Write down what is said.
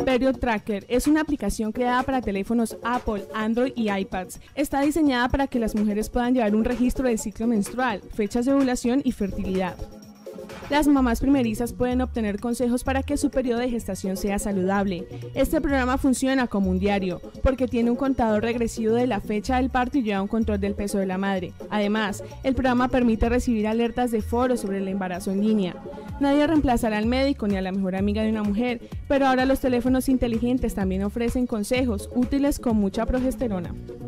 Period Tracker es una aplicación creada para teléfonos Apple, Android y iPads. Está diseñada para que las mujeres puedan llevar un registro del ciclo menstrual, fechas de ovulación y fertilidad. Las mamás primerizas pueden obtener consejos para que su periodo de gestación sea saludable. Este programa funciona como un diario, porque tiene un contador regresivo de la fecha del parto y lleva un control del peso de la madre. Además, el programa permite recibir alertas de foros sobre el embarazo en línea. Nadie reemplazará al médico ni a la mejor amiga de una mujer, pero ahora los teléfonos inteligentes también ofrecen consejos útiles con mucha progesterona.